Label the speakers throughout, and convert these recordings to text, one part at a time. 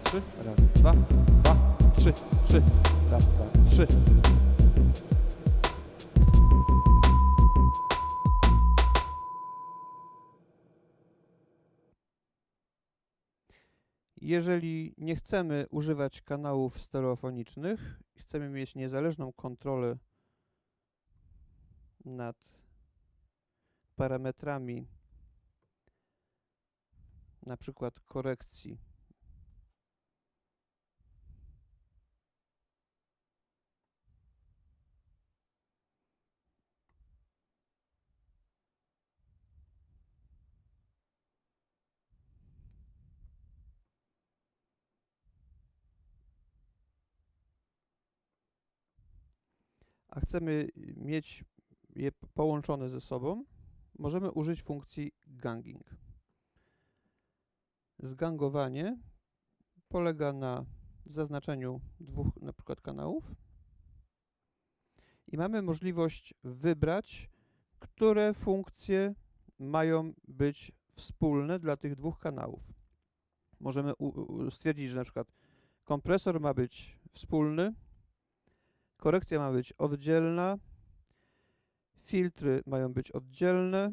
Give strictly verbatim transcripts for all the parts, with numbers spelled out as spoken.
Speaker 1: trzy. Raz, dwa, dwa, trzy, trzy. Raz, dwa, trzy. Jeżeli nie chcemy używać kanałów stereofonicznych, chcemy mieć niezależną kontrolę nad parametrami na przykład korekcji a chcemy mieć je połączone ze sobą, możemy użyć funkcji ganging. Zgangowanie polega na zaznaczeniu dwóch na przykład kanałów i mamy możliwość wybrać, które funkcje mają być wspólne dla tych dwóch kanałów. Możemy stwierdzić, że na przykład kompresor ma być wspólny, korekcja ma być oddzielna, filtry mają być oddzielne,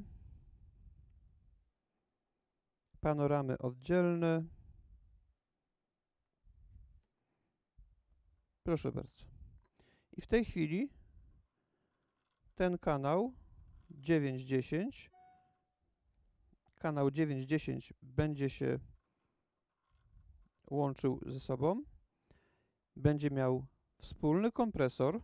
Speaker 1: panoramy oddzielne. Proszę bardzo. I w tej chwili ten kanał dziewięć dziesięć, kanał dziewięć dziesięć będzie się łączył ze sobą, będzie miał wspólny kompresor,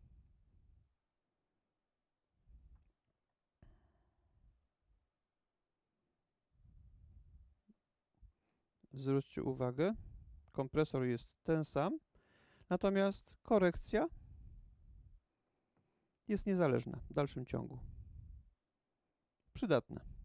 Speaker 1: zwróćcie uwagę, kompresor jest ten sam, natomiast korekcja jest niezależna w dalszym ciągu. Przydatne.